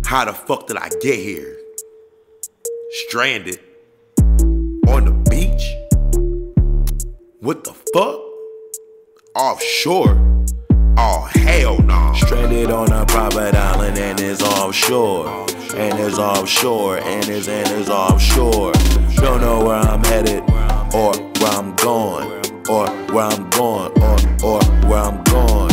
How the fuck did I get here? Stranded on the beach? What the fuck? Offshore? Oh hell no. Stranded on a private island and it's offshore. And it's offshore, and it's offshore. Don't know where I'm headed, or where I'm going, or where I'm going, or where I'm going.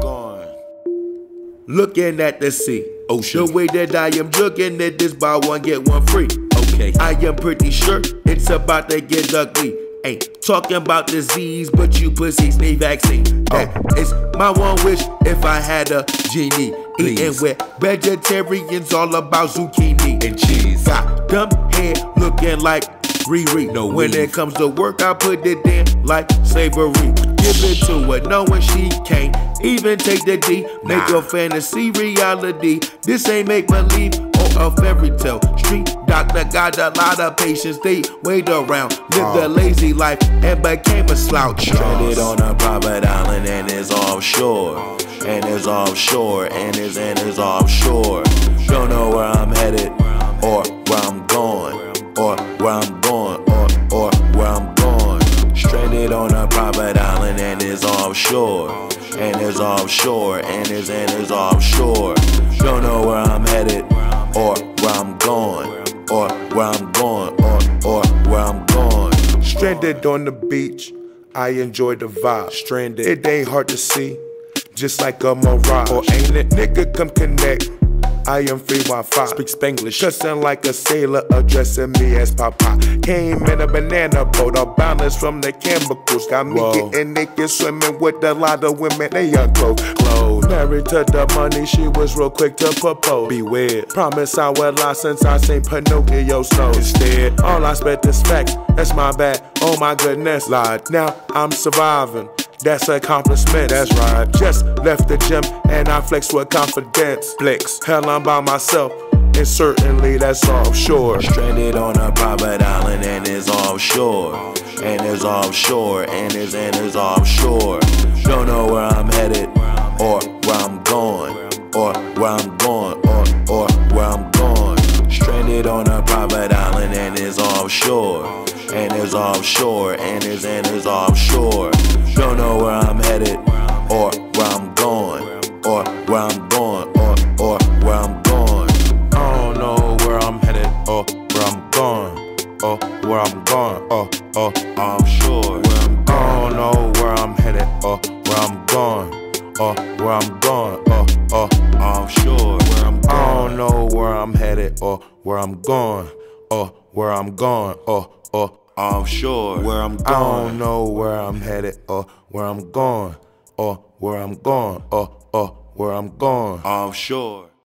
Looking at the sea, Ocean. the way that I am looking at this, buy one get one free. Okay. I am pretty sure it's about to get ugly. Ain't talking about disease, but you pussies need vaccine. That is my one wish if I had a genie. Please. Eating with vegetarians, all about zucchini And cheese. Got dumb head looking like Riri. No when weave. it comes to work, I put it in like slavery. Give it to her, knowing she can't even take the D. Make your fantasy reality. This ain't make believe or a fairy tale. Street doctor got a lot of patience. They wait around, live the lazy life, and became a slouch. Stranded on a private island and it's offshore. And it's offshore, and it's offshore. Don't know where I'm headed, or where I'm going, or where I'm going, or where I'm going. Stranded on a private island and it's offshore. And it's offshore, and it's offshore. Don't know where I'm headed, or where I'm going, or where I'm going, or where I'm going. Stranded on the beach, I enjoy the vibe. Stranded. It ain't hard to see, just like a mirage. Or ain't it? Nigga, come connect. I am free Wi-Fi. Speak Spanglish. Cussing like a sailor, addressing me as Papa. Came in a banana boat, all balanced from the chemicals. Got me getting naked, swimming with a lot of women. They unclothed, clothes. Married to the money, she was real quick to propose. Beware. Promise I will lie since I seen Pinocchio's nose. Instead, all I spent is facts. That's my bad. Oh my goodness, lied. Now I'm surviving. That's an accomplishment, that's right. Just left the gym and I flex with confidence. Flex, hell I'm by myself, and certainly that's offshore. Stranded on a private island and it's offshore. And it's offshore, and it's offshore. Don't know where I'm headed, or where I'm going, or where I'm going, or where I'm going. Stranded on a private island and it's offshore. And it's offshore, and it's offshore. Don't know where I'm headed, or where I'm going, or where I'm going, or where I'm going. I don't know where I'm headed, or where I'm going, or where I'm going, or Offshore. I don't know where I'm headed, or where I'm going, or where I'm going, or Offshore. Where I'm I going. don't know where I'm headed, or where I'm going, or where I'm going, or Offshore. Where I'm I going. don't know where I'm headed, or where I'm going, or where I'm going, or where I'm going. Offshore.